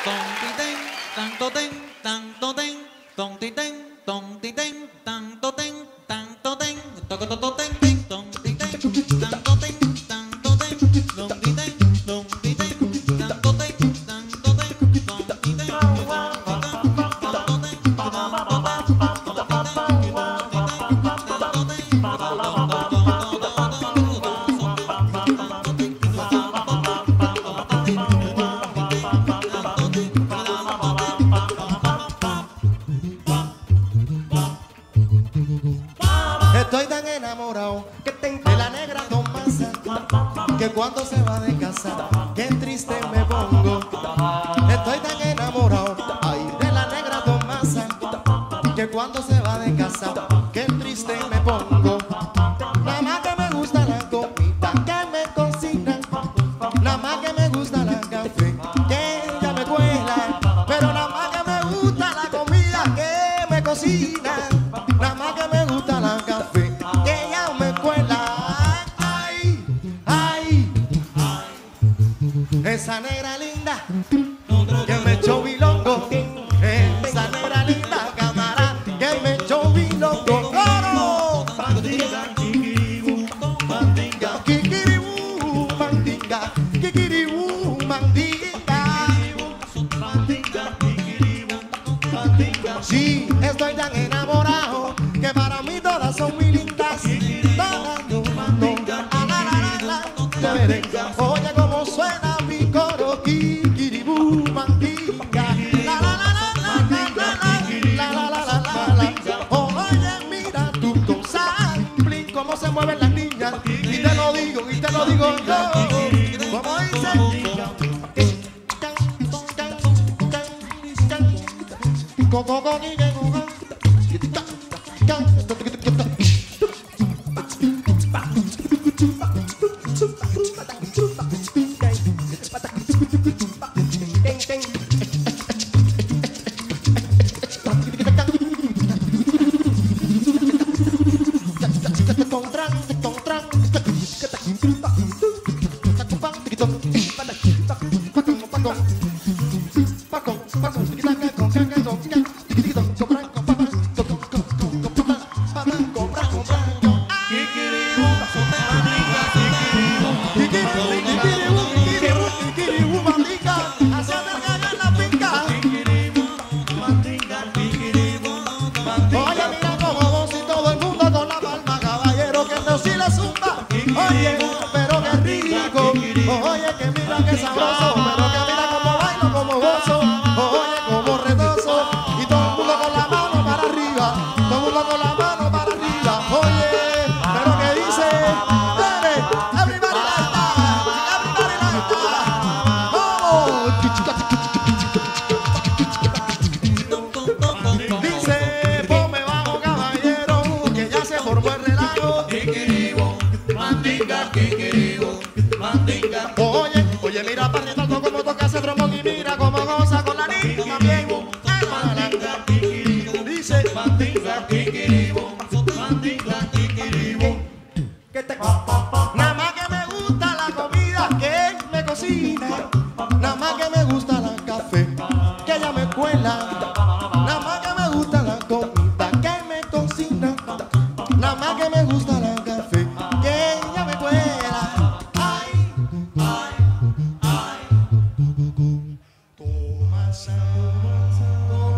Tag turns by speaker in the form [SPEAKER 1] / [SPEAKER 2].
[SPEAKER 1] Tong ti ten, tang to ten, tang to ten, tong ti ten, tong ti ten, tang to ten, tang to ten, toco to ten ten, tong ti ten, tang to ten, tang to ten, tong ti ten, tong ti ten, tang to ten, tang to ten, tong ti ten,
[SPEAKER 2] Estoy tan enamorado de la negra Tomasa que cuando se va de casa, qué triste me pongo. Estoy tan enamorado, ay, de la negra Tomasa que cuando se va de casa, qué triste me pongo. Nada más que me gusta la comida que me cocina, nada más que me gusta la café que ella me cuela, pero nada más que me gusta la comida que me cocina, nada más que me gusta la café que ella me cuela. Ay, ay, esa negra linda que me echó bilongo, esa negra linda cámara que me echó bilongo. ¡Coro! Mandinga, kikiribu, mandinga, kikiribu, mandinga, kikiribu, mandinga, mandinga, kikiribu, mandinga. Sí, estoy tan enamorado que para mí todas son muy lindas. Todas mandinga, la merenga. Oye cómo suena mi coro, kikiribu, mandinga, la la la la la la la la la la. Oye mira tu cosa, blin, cómo se mueven las niñas. Y te lo digo yo. Como dice. Oye, mira cómo vos y todo el mundo con la palma, caballero, que esto sí le zumba. Oye, pero qué rico. Oye, que mira qué sabroso, pero que mira cómo bailo, cómo gozo. Oye, cómo retoso. Y todo el mundo con la mano para arriba, todo el mundo con la mano para arriba. Oye, pero que dice, dale, everybody like that, everybody like that. Oh, dice, ponme bajo, caballero, que ya se formó el relajo.
[SPEAKER 1] kikiribu, mandinga, kikiribu, mandinga.
[SPEAKER 2] Oye, mira para tanto como toca ese trombón y mira cómo goza con la niña también.
[SPEAKER 1] Mandinga, kikiribu,
[SPEAKER 2] Dice,
[SPEAKER 1] mandinga, kikiribu, mandinga, kikiribu.
[SPEAKER 2] que te nada más que me gusta la comida que me cocina, nada más que me gusta la café que ella me cuela, nada más que me gusta la comida que me cocina, nada más que me gusta la café que ella me cuela. Ay, ay, ay, Tomasa,